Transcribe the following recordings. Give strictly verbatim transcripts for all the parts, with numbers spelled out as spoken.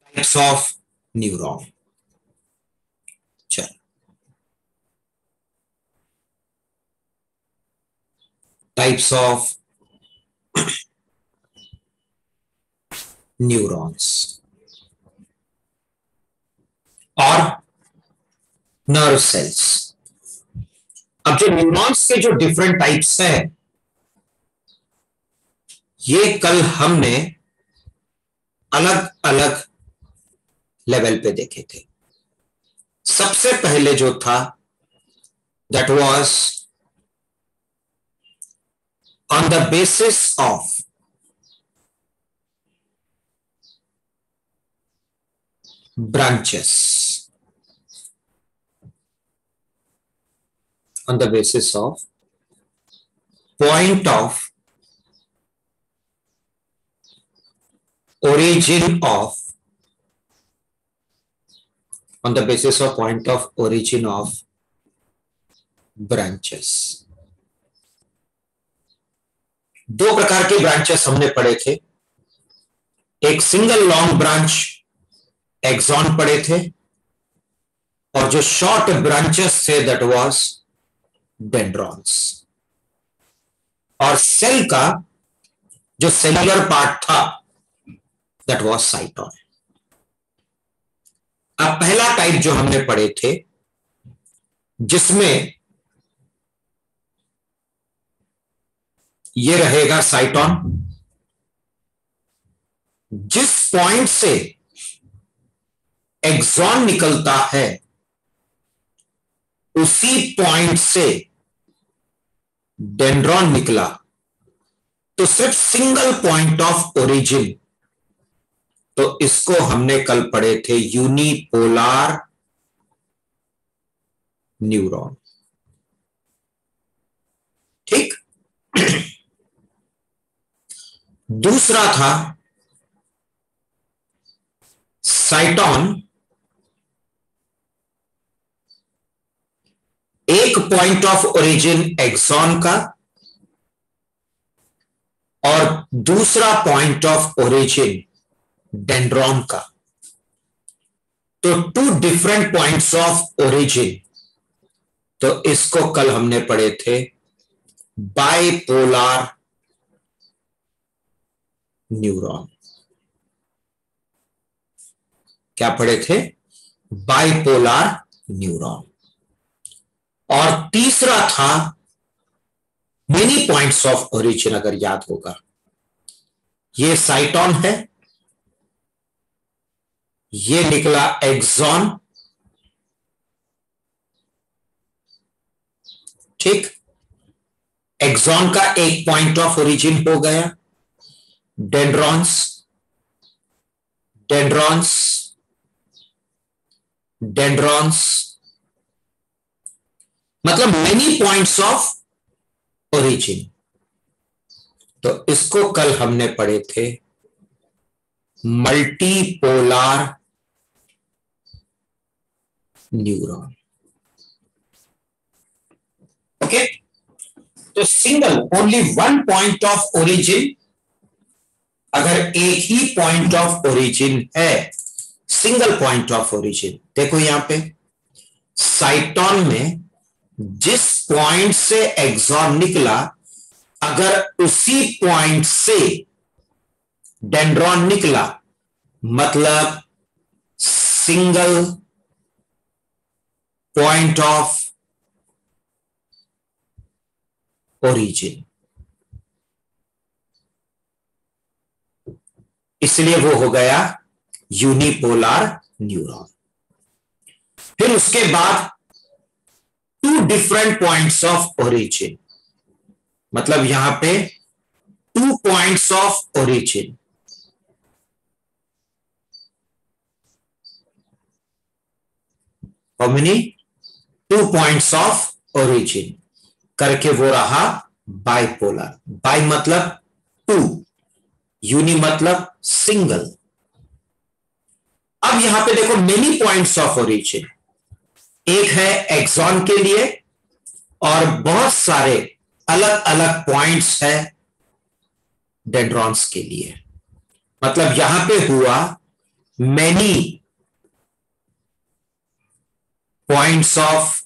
Types of neuron. चल, types of neurons और nerve cells. अब जो न्यूरॉन्स के जो डिफरेंट टाइप्स हैं, ये कल हमने अलग अलग लेवल पे देखे थे। सबसे पहले जो था that was on the basis of branches, on the basis of point of origin of on the basis of point of origin of branches। दो प्रकार के ब्रांचेस हमने पढ़े थे, एक सिंगल लॉन्ग ब्रांच एक्सॉन पढ़े थे और जो शॉर्ट ब्रांचेस थे दैट वाज डेंड्रॉन्स। और सेल का जो सेल्यूलर पार्ट था दैट वाज साइटोन। अब पहला टाइप जो हमने पढ़े थे जिसमें ये रहेगा साइटोन, जिस पॉइंट से एक्सॉन निकलता है उसी पॉइंट से डेंड्रॉन निकला, तो सिर्फ सिंगल पॉइंट ऑफ ओरिजिन, तो इसको हमने कल पढ़े थे यूनिपोलार न्यूरॉन। ठीक। दूसरा था साइटोन, एक पॉइंट ऑफ ओरिजिन एक्सॉन का और दूसरा पॉइंट ऑफ ओरिजिन डेंड्रॉन का, तो two different points of origin, तो इसको कल हमने पढ़े थे बाइपोलर न्यूरॉन। क्या पढ़े थे? Bipolar neuron. और तीसरा था मेनी पॉइंट्स ऑफ ओरिजिन, अगर याद होगा, ये साइटोन है, ये निकला एक्सॉन। ठीक। एक्सॉन का एक पॉइंट ऑफ ओरिजिन हो गया डेंड्रॉन्स, डेंड्रॉन्स, डेंड्रॉन्स, मतलब मेनी पॉइंट्स ऑफ ओरिजिन। तो इसको कल हमने पढ़े थे मल्टीपोलर न्यूरॉन। ओके, तो single only one point of origin, अगर एक ही पॉइंट ऑफ ओरिजिन है, सिंगल पॉइंट ऑफ ओरिजिन, देखो यहां पे साइटोन में जिस पॉइंट से एक्सॉन निकला, अगर उसी पॉइंट से डेंड्रॉन निकला, मतलब सिंगल पॉइंट ऑफ ओरिजिन, इसलिए वो हो गया यूनिपोलर न्यूरॉन। फिर उसके बाद two different points of origin, मतलब यहां पे two points of origin, how many? Two points of origin करके वो रहा बाइपोलर। बाई मतलब टू, यूनि मतलब सिंगल। अब यहां पे देखो मेनी पॉइंट्स ऑफ ओरिजिन, एक है एक्सॉन के लिए और बहुत सारे अलग अलग पॉइंट्स है डेंड्रॉन्स के लिए। मतलब यहां पे हुआ many points of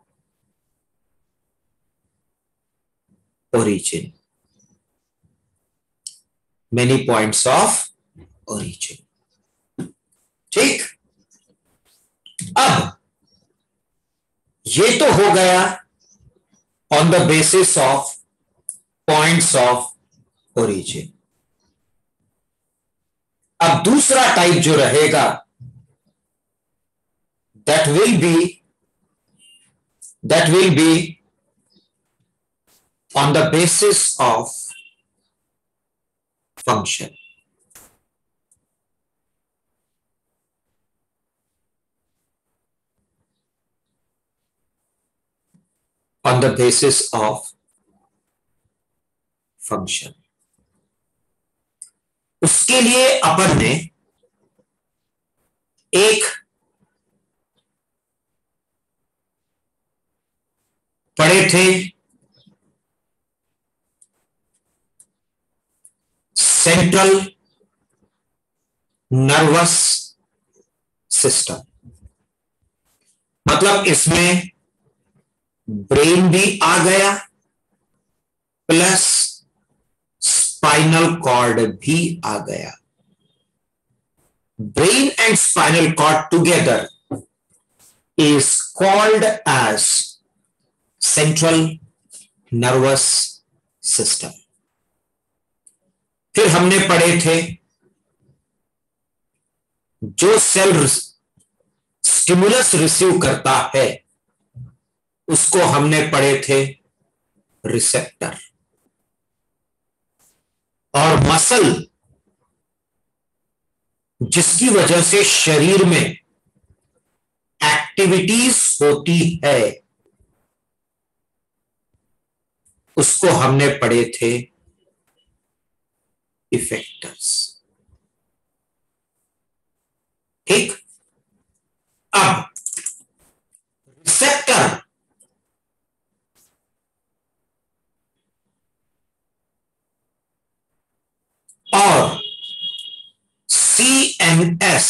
origin, many points of origin. ठीक, अब ये तो हो गया on the basis of points of origin. अब दूसरा टाइप जो रहेगा, that will be that will be on the basis of function. on the basis of function. उसके लिए अपन ने एक पढ़े थे सेंट्रल नर्वस सिस्टम. मतलब इसमें ब्रेन भी आ गया प्लस स्पाइनल कॉर्ड भी आ गया. Brain and spinal cord together is called as central nervous system. फिर हमने पढ़े थे जो सेल स्टिमुलस रिसीव करता है उसको हमने पढ़े थे रिसेप्टर. और मसल जिसकी वजह से शरीर में एक्टिविटीज होती है उसको हमने पढ़े थे इफेक्टर्स. ठीक, अब रिसेप्टर और सी एन एस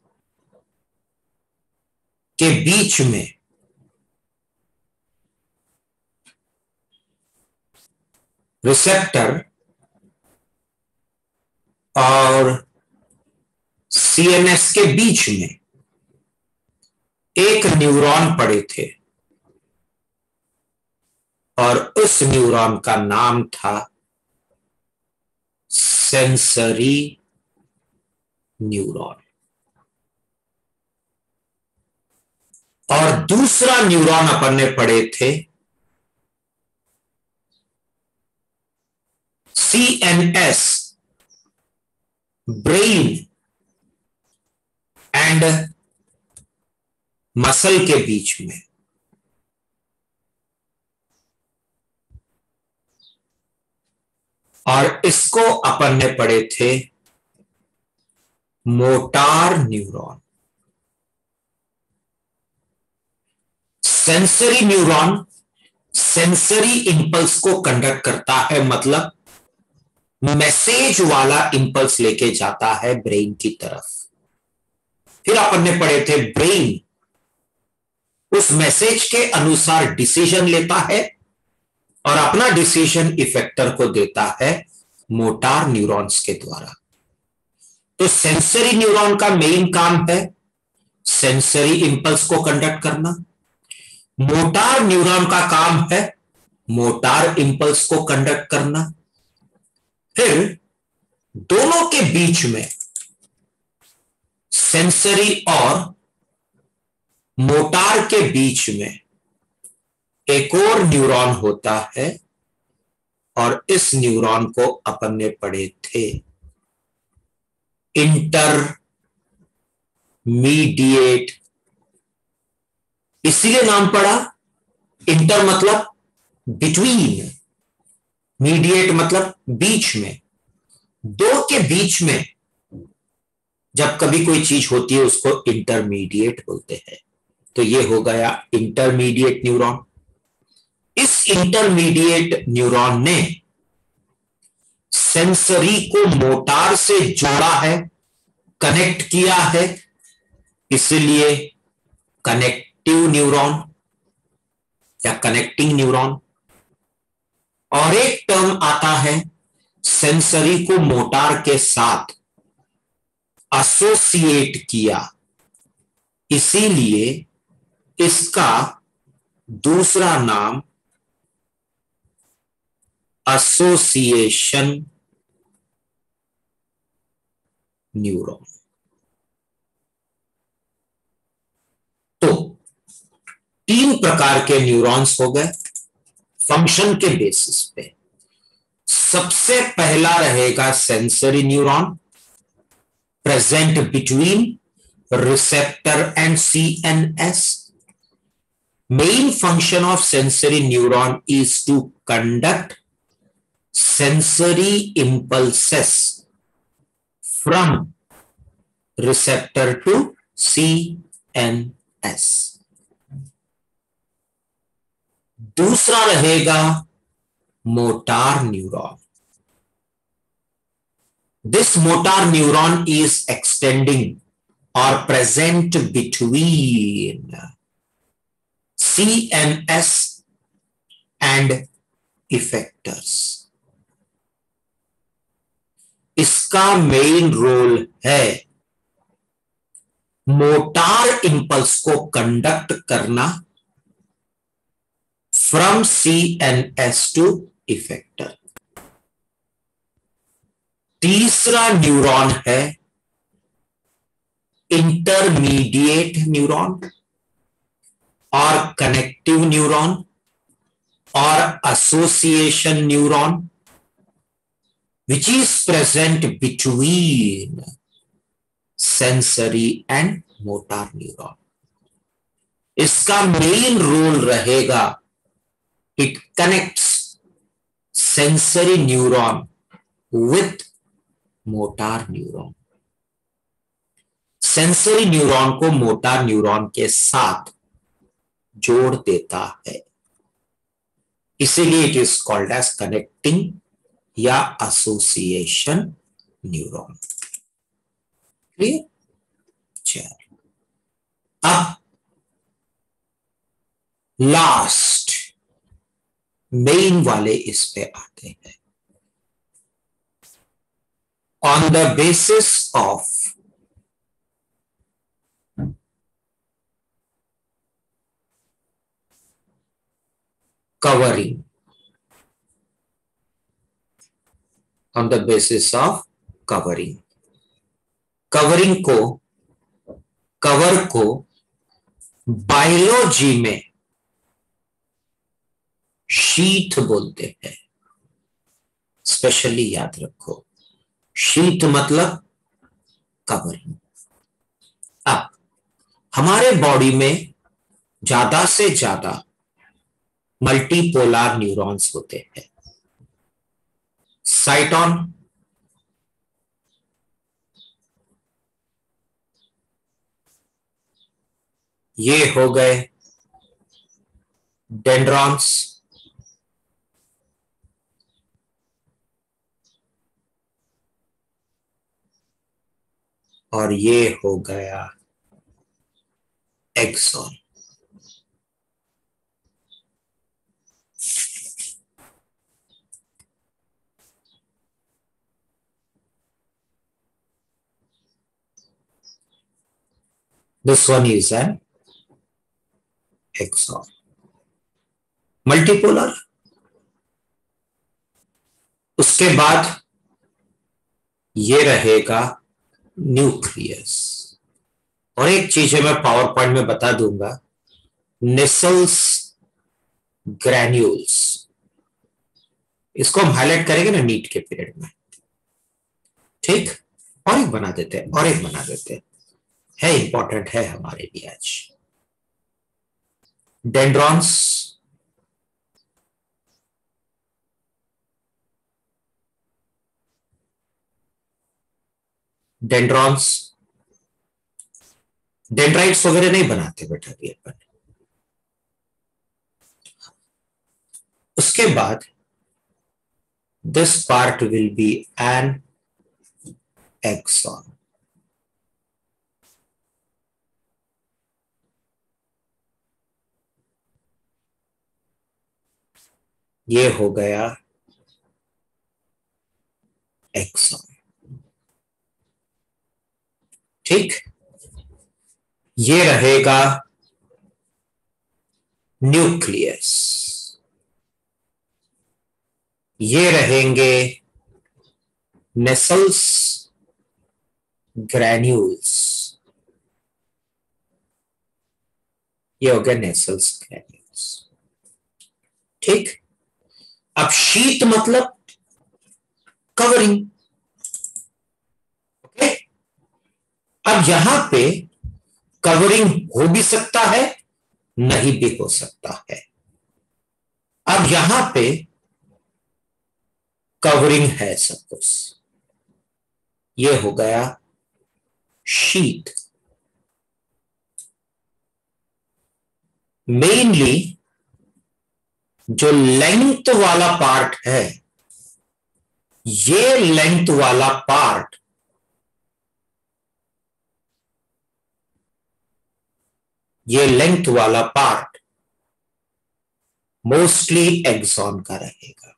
के बीच में रिसेप्टर और सी एन एस के बीच में एक न्यूरॉन पड़े थे और उस न्यूरॉन का नाम था सेंसरी न्यूरॉन. और दूसरा न्यूरॉन अपन ने पढ़े थे C N S, brain and muscle के बीच में. और इसको अपन ने पढ़े थे motor neuron. Sensory neuron sensory impulse को कंडक्ट करता है, मतलब मैसेज वाला इंपल्स लेके जाता है ब्रेन की तरफ. फिर अपन ने पढ़े थे ब्रेन उस मैसेज के अनुसार डिसीजन लेता है और अपना डिसीजन इफेक्टर को देता है मोटार न्यूरॉन्स के द्वारा. तो सेंसरी न्यूरॉन का मेन काम है सेंसरी इंपल्स को कंडक्ट करना. मोटार न्यूरॉन का काम है मोटार इंपल्स को कंडक्ट करना. फिर दोनों के बीच में सेंसरी और मोटार के बीच में एक और न्यूरॉन होता है और इस न्यूरॉन को अपन ने पढ़े थे इंटरमीडिएट. इसीलिए नाम पड़ा इंटर मतलब बिटवीन, मीडिएट मतलब बीच में. दो के बीच में जब कभी कोई चीज होती है उसको इंटरमीडिएट बोलते हैं. तो ये हो गया इंटरमीडिएट न्यूरॉन. इस इंटरमीडिएट न्यूरॉन ने सेंसरी को मोटार से जोड़ा है कनेक्ट किया है, इसलिए कनेक्टिव न्यूरॉन या कनेक्टिंग न्यूरॉन। और एक टर्म आता है सेंसरी को मोटार के साथ एसोसिएट किया, इसीलिए इसका दूसरा नाम एसोसिएशन न्यूरॉन। तो तीन प्रकार के न्यूरॉन्स हो गए फंक्शन के बेसिस पे। सबसे पहला रहेगा sensory neuron, present between receptor and CNS. Main function of sensory neuron is to conduct sensory impulses from receptor to C N S. दूसरा रहेगा motor neuron. This motor neuron is extending or present between C N S and effectors. इसका main role है motor impulse को conduct करना from C N S to effector. तीसरा neuron है intermediate neuron और connective neuron और association neuron, which is present between sensory and motor neuron. इसका main role रहेगा it connects sensory neuron with motor neuron. Sensory neuron को motor neuron के साथ जोड़ देता है, इसीलिए it is called as connecting या एसोसिएशन न्यूरॉन। क्लियर? चलो अब लास्ट मेन वाले इस पे आते हैं। On the basis of covering, on the basis of covering, covering को कवर को बायोलॉजी में शीथ बोलते हैं। स्पेशली याद रखो, शीथ मतलब कवरिंग। अब हमारे बॉडी में ज्यादा से ज्यादा मल्टीपोलर न्यूरॉन्स होते हैं। साइटॉन, ये हो गए डेंड्रॉन्स, और ये हो गया axon. This one is an axon. Multipolar। उसके बाद ये रहेगा न्यूक्लियस। और एक चीज है मैं पावर पॉइंट में बता दूंगा, नेसल्स ग्रैन्यूल्स, इसको हम हाईलाइट करेंगे ना नीट के पीरियड में। ठीक, और एक बना देते हैं, और एक बना देते हैं, है इंपॉर्टेंट है हमारे लिए आज। डेंड्रॉन्स, डेंड्रॉन्स डेंड्राइट्स वगैरह नहीं बनाते बेटा ये अपन। उसके बाद this part will be an axon. ये हो गया एक्सॉन। ठीक, ये रहेगा न्यूक्लियस, ये रहेंगे नेसल्स ग्रैन्यूल्स, ये हो गया नेसल्स ग्रैन्यूल्स। ठीक, अब शीट मतलब कवरिंग। ओके, अब यहां पे कवरिंग हो भी सकता है, नहीं भी हो सकता है। अब यहां पे कवरिंग है सपोज, ये हो गया शीट। मेनली जो लेंथ वाला पार्ट है, ये लेंथ वाला पार्ट ये लेंथ वाला पार्ट मोस्टली एक्सॉन का रहेगा।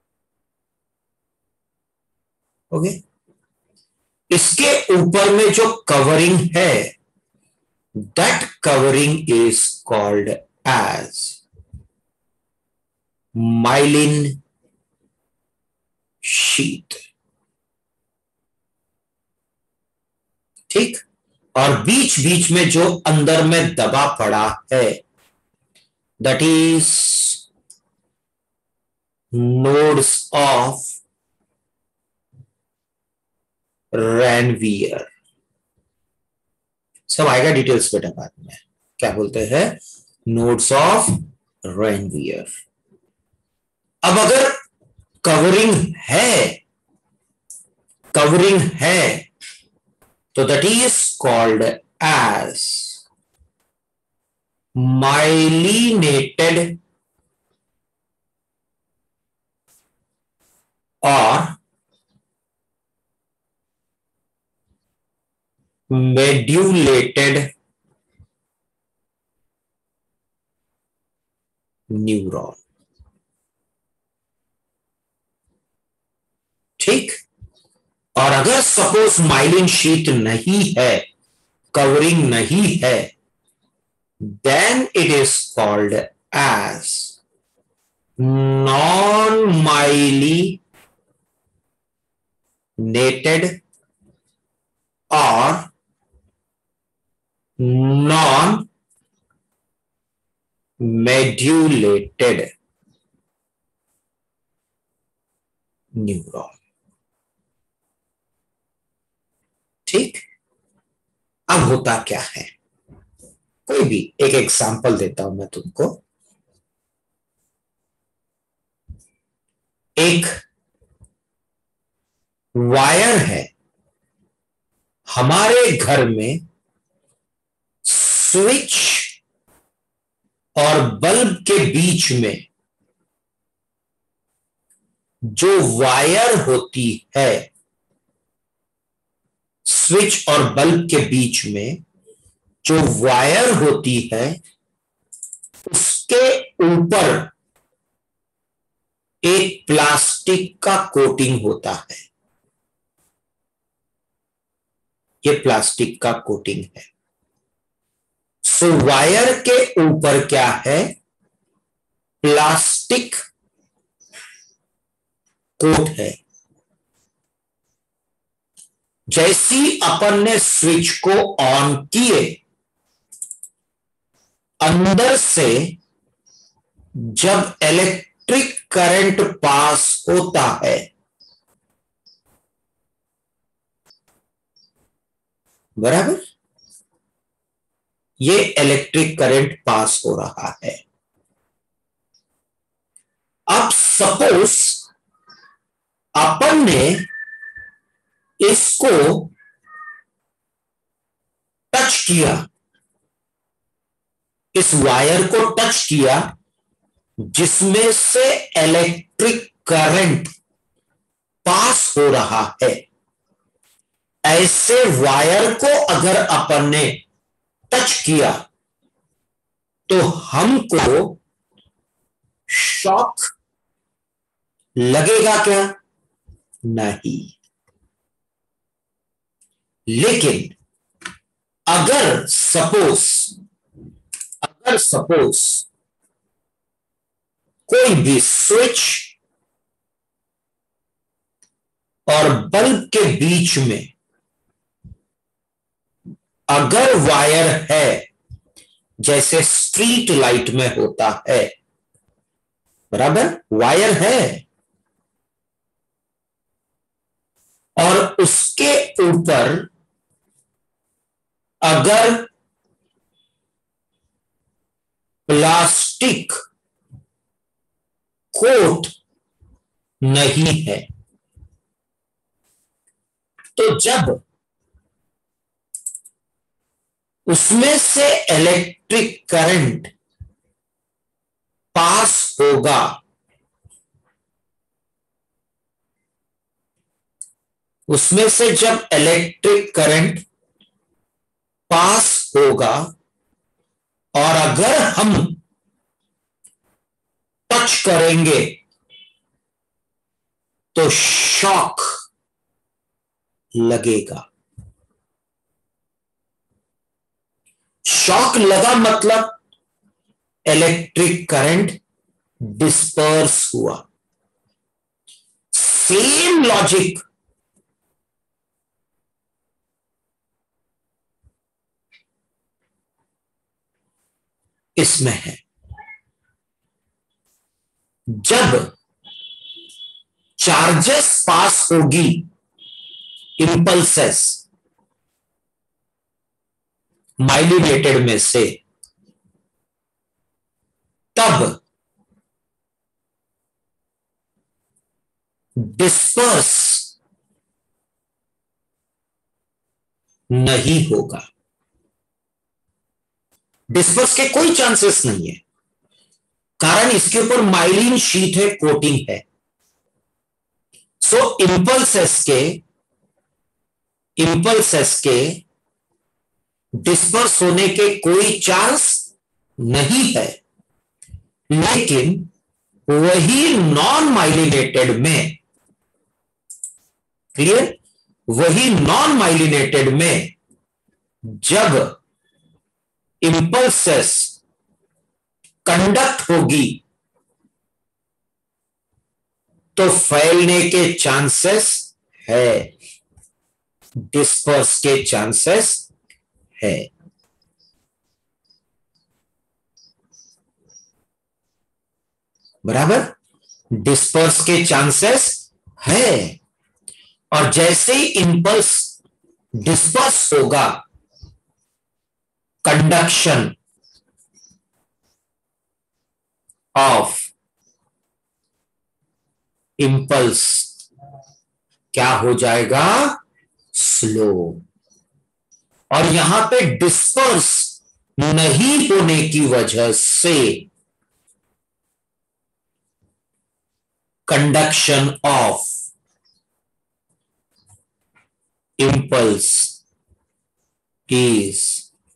ओके, इसके ऊपर में जो कवरिंग है, that covering is called as myelin sheath. ठीक, और बीच बीच में जो अंदर में दबा पड़ा है, that is nodes of Ranvier. सब आएगा डिटेल्स बेटा बाद में, क्या बोलते हैं, नोड्स ऑफ रैनवियर। अब अगर कवरिंग है, कवरिंग है तो that is called as myelinated और मेड्यूलेटेड न्यूरॉन। ठीक, और अगर सपोज माइलिन शीट नहीं है, कवरिंग नहीं है, then it is called as non myelinated और नॉन मेड्यूलेटेड न्यूरॉन। ठीक, अब होता क्या है, कोई भी एक एग्जांपल देता हूं मैं तुमको। एक वायर है, हमारे घर में स्विच और बल्ब के बीच में जो वायर होती है, स्विच और बल्ब के बीच में जो वायर होती है, उसके ऊपर एक प्लास्टिक का कोटिंग होता है। ये प्लास्टिक का कोटिंग है। सो वायर के ऊपर क्या है, प्लास्टिक कोट है। जैसी अपन ने स्विच को ऑन किए, अंदर से जब इलेक्ट्रिक करंट पास होता है, बराबर, ये इलेक्ट्रिक करंट पास हो रहा है। अब सपोज अपन ने इसको टच किया, इस वायर को टच किया जिसमें से इलेक्ट्रिक करंट पास हो रहा है। ऐसे वायर को अगर अपन ने टच किया तो हमको शॉक लगेगा क्या? नहीं। लेकिन अगर सपोज अगर सपोज कोई भी स्विच और बल्ब के बीच में अगर वायर है, जैसे स्ट्रीट लाइट में होता है, बराबर, वायर है, और उसके ऊपर अगर प्लास्टिक कोट नहीं है, तो जब उसमें से इलेक्ट्रिक करंट पास होगा, उसमें से जब इलेक्ट्रिक करंट पास होगा और अगर हम टच करेंगे तो शॉक लगेगा। शॉक लगा मतलब इलेक्ट्रिक करंट डिस्पर्स हुआ। सेम लॉजिक इसमें है। जब चार्जेस पास होगी, इंपल्सेस माइलिनेटेड में से, तब डिस्पर्स नहीं होगा। डिस्पर्स के कोई चांसेस नहीं है, कारण इसके ऊपर माइलिन शीट है, कोटिंग है। सो इंपल्सेस के इंपल्सेस के डिस्पर्स होने के कोई चांस नहीं है। लेकिन वही नॉन माइलिनेटेड में, क्लियर, वही नॉन माइलिनेटेड में जब इंपल्सेस कंडक्ट होगी तो फैलने के चांसेस है, डिस्पर्स के चांसेस है। बराबर, डिस्पर्स के चांसेस है। और जैसे ही इंपल्स डिस्पर्स होगा, कंडक्शन ऑफ इंपल्स क्या हो जाएगा? स्लो। और यहां पे डिस्पर्स नहीं होने की वजह से conduction of impulse is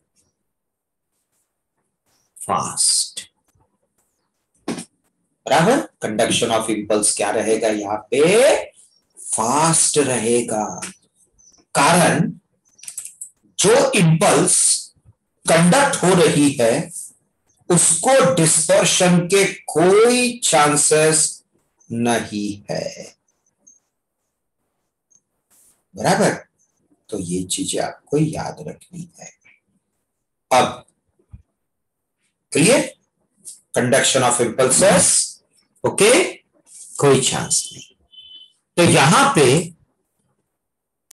fast. बराबर, कंडक्शन ऑफ इंपल्स क्या रहेगा? यहां पे फास्ट रहेगा। कारण जो इंपल्स कंडक्ट हो रही है उसको डिस्पर्शन के कोई चांसेस नहीं है। बराबर, तो ये चीजें आपको याद रखनी है। अब clear? Conduction of impulses, okay, कोई चांस नहीं। तो यहां पे